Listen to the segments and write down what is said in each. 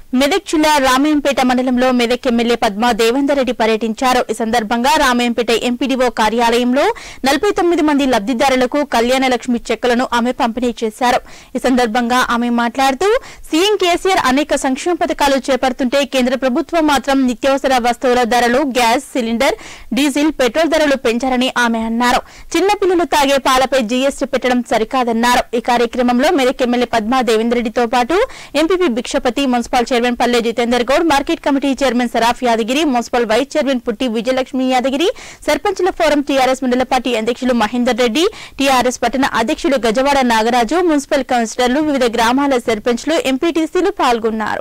మెదక్ జిల్లా రామయంపేట మండలంలో మెదక్ ఎమ్మెల్యే పద్మా దేవేందర్ రెడ్డి పర్యటించారు. ఈ సందర్భంగా రామయంపేట ఎంపీడీఓ కార్యాలయంలో 49 మంది లబ్దిదారులకు కళ్యాణ లక్ష్మి చెక్కులను ఆమె పంపిణీ చేశారు. ఈ సందర్భంగా ఆమె మాట్లాడుతూ సీఎం కేసీఆర్ అనేక సంక్షేమ పథకాలు చేపడుతుంటే కేంద్ర ప్రభుత్వం మాత్రం నిత్యావసర వస్తువుల ధరలు, గ్యాస్ సిలిండర్, డీజిల్, పెట్రోల్ ధరలు పెంచారని ఆమె అన్నారు. చిన్నపిల్లలు తాగే పాలపై జీఎస్టీ పెట్టడం సరికాదన్నారు. ఈ కార్యక్రమంలో మెదక్ ఎమ్మెల్యే పద్మా దేవేందర్ రెడ్డితో పాటు MPP Bhikshapathi, municipal chairman Palle Jitender Goud, market committee chairman Saraf Yadagiri, municipal vice chairman Putti Vijayalakshmi Yadagiri, సర్పంచుల ఫోరం టీఆర్ఎస్ మండల పార్టీ అధ్యక్షులు మహేందర్ రెడ్డి, టీఆర్ఎస్ పట్టణ అధ్యక్షులు గజవాడ నాగరాజు, మున్సిపల్ కౌన్సిలర్లు, వివిధ గ్రామాల సర్పంచ్లు, ఎంపీటీసీలు పాల్గొన్నారు.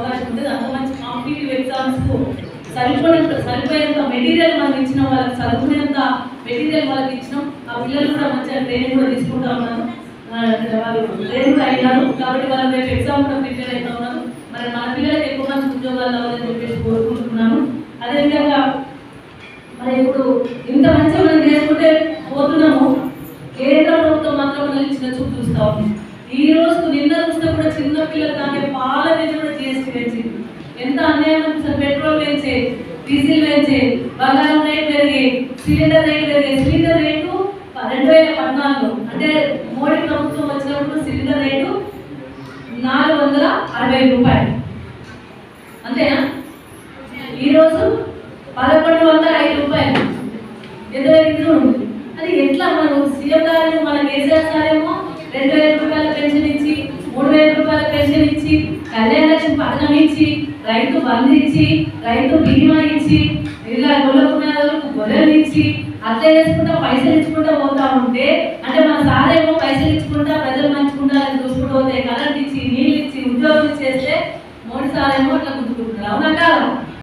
కాబట్టి వాళ్ళు రేపు ఎగ్జామ్ కూడా ప్రిపేర్ అవుతా ఉన్నారు. మరి మన పిల్లలకి ఎక్కువ మంది ఉద్యోగాలు రావాలని చెప్పేసి కోరుకుంటున్నాను. అదేవిధంగా మరి ఇప్పుడు ఇంత మంచిగా మనం చేసుకుంటే పోతున్నాము, కేంద్ర ప్రభుత్వం మాత్రం మనల్ని చిన్న చూపు చూస్తా ఉంది. ఈ రోజు నిన్న చూస్తే కూడా చిన్న పిల్లలు తాగే పాల మీద కూడా జీఎస్టీ పెంచింది. ఎంత అన్యాయం అనిపిస్తుంది. పెట్రోల్ పెంచే, డీజిల్ పెంచే, బంగారం రేట్ పెరిగి, సిలిండర్ రేట్ పెరిగి. సిలిండర్ రేటు 2014 అంటే మోడీ ప్రభుత్వం వచ్చినప్పుడు సిలిండర్ రేటు 460 రూపాయలు, అంతేనా? ఈరోజు 1105 రూపాయలు. ఎంత ఉంది అది? ఎట్లా మనం సీఎం గారు, మన కేసీఆర్ గారేమో 2000 రూపాయల పెన్షన్ ఇచ్చి, 3000 రూపాయల పెన్షన్ ఇచ్చి, కళ్యాణ లక్ష్మి పథకం ఇచ్చి, రైతు బంధు ఇచ్చి, రైతు బీమా ఇచ్చి, ఇలా గొల్లకున్నలకు గొర్రెలు ఇచ్చి, అట్లా చేసుకుంటా పైసలు ఇచ్చుకుంటా పోతా ఉంటే, అంటే మన సారేమో పైసలు ఇచ్చుకుంటా ప్రజలు మంచుకుంటా చూసుకుంటూ పోతే, కరెంట్ ఇచ్చి, నీళ్ళు ఇచ్చి, ఉద్యోగం చేస్తే మోడీ సారేమో అట్లా గుర్తుకుంటున్నారు. అవునా?